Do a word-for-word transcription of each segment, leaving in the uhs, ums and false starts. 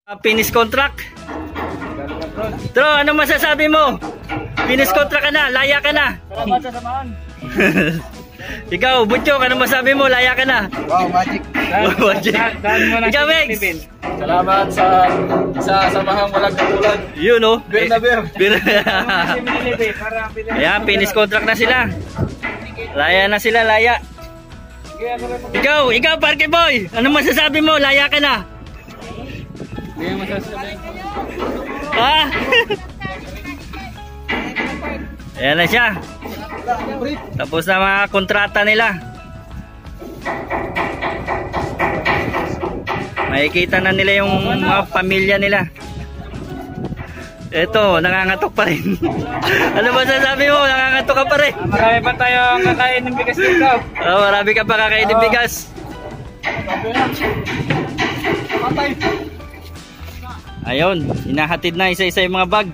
Finish contract. Tro, ano masasabi mo? Finish contract ka na, laya ka na. Salamat sa samahan. Ikaw, Butchok, ano masabi mo? Laya ka na. Wow, magic. Magic. Ikaw, Megs. Salamat sa sa samahang walang katulad. Yun, no? Bir na bir. Bir. Ayan, finish contract na sila. Laya na sila, laya. Ikaw, ikaw, Parke Boy. Ano masasabi mo? Laya ka na. Hindi masasabi. Ha? Ayan na siya. Tapos na mga kontrata nila. Makikita na nila yung mga pamilya nila. Ito, nangangatok pa rin. Ano ba sasabi mo? Nangangatok ka pa rin. Marami pa tayong kakain ng bigas dito. Oh, marami ka pa kakain ng bigas. Ayun, inahatid na isa-isa yung mga bag.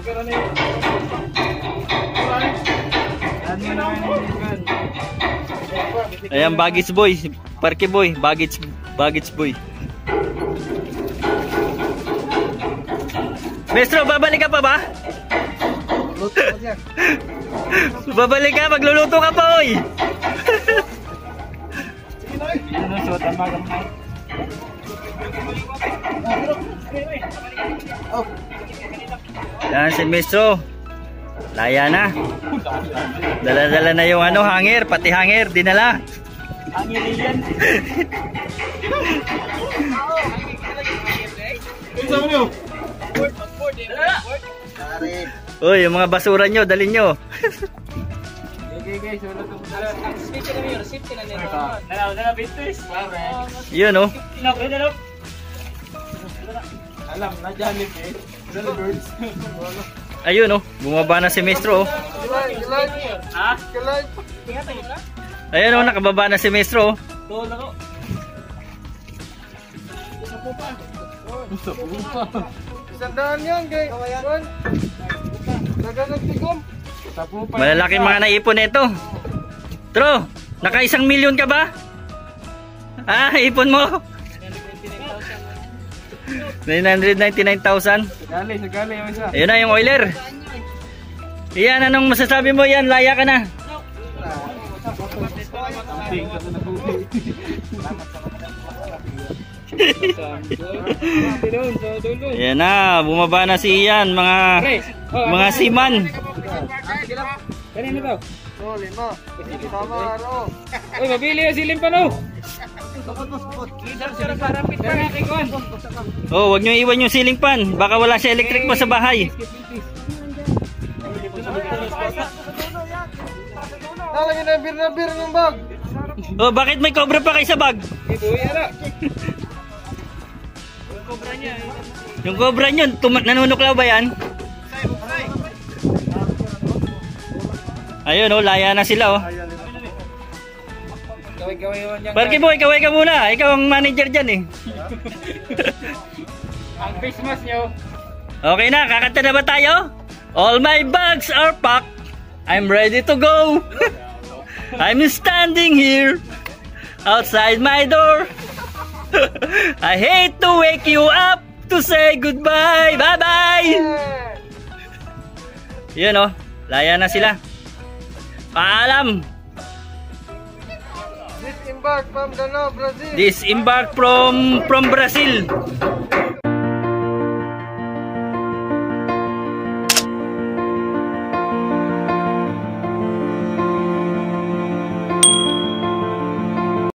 Ayan, baggage boy, Parke Boy, baggage, baggage boy. Maestro, babalik ka pa ba? Babalik ka, magluluto ka pa, oy. Yan si Maestro. Laya na. Dala-dala na yung ano, hanger, pati hanger, dinala. Hanger yan. Uy, yung mga basura nyo, dalhin nyo. Yun, oh. Alam, nadyanip eh. Birds. Ayun, oh. Bumaba na si Maestro, oh. Ha? Ayun, oh. Nakababa na si Maestro, oh. Doon ako. Isa po pa. Isa po pa. Isandaan yan, guys. Naganagtigom. Isa po pa. Malalaking mga naipon nito. Tro, naka isang milyon ka ba? Ah, ipon mo? nine hundred ninety-nine thousand. Sagali, sagali yung isa. Ayun na yung oiler. Iyan, anong masasabi mo yan? Laya ka na. Ayan na, bumaba na si Ian, mga mga siman. Kanino daw? Oh, lima. Sama, aro. Uy, mabili yung silim pa no? Oh, wag nyo iwan yung ceiling fan. Baka wala siya electric mo sa bahay. Lalagyan na bir na bir ng bag. Oh, bakit may cobra pa kayo sa bag? Yung cobra nyo, nanunuklaw ba yan? Ayun, oh, laya na sila, oh. Parke Boy, kaway ka muna. Ikaw ang manager dyan, eh. Ang Christmas nyo. Okay na, kakanta na ba tayo? All my bags are packed. I'm ready to go. I'm standing here outside my door. I hate to wake you up to say goodbye. Bye-bye. Yun, oh. Laya na sila. Paalam. Disembark from Danao, Brazil. Disembark from from Brazil.